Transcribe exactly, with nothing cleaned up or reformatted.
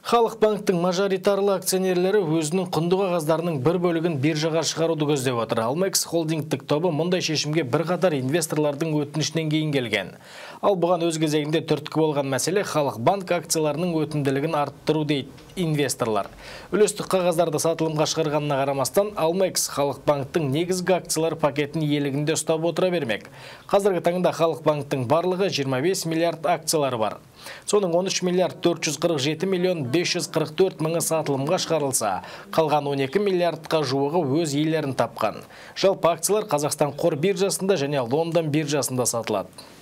Халық банктың мажоритарлы акционерлері өзінің құнды қағаздарының бір бөлігін биржаға шығаруды көздеп отыр. Алмекс холдингтік тобы мұндай шешімге бірқатар инвесторлардың өтінішінен кейін келген. Ал бұған өз кезегінде түрткі болған мәселе халық банк акцияларының өтімділігін арттыру дейді инвесторлар. Үлестік қағаздарды сатылымға шығарғанына қарамастан, Алмекс халық банктың негізгі акциялар пакетін иелігінде ұстап отыра бермек. Қазіргі таңда халық банктың барлығы жиырма бес миллиард акциялары бар. Соның он үш миллиард төрт жүз қырық жеті миллион бес жүз қырық төрт мыңы сатылымға шығарылса, қалған он екі миллиардқа жуығы өз иелерін тапқан. Жалпы акциялар Қазақстан қор биржасында және Лондон биржасында сатылады.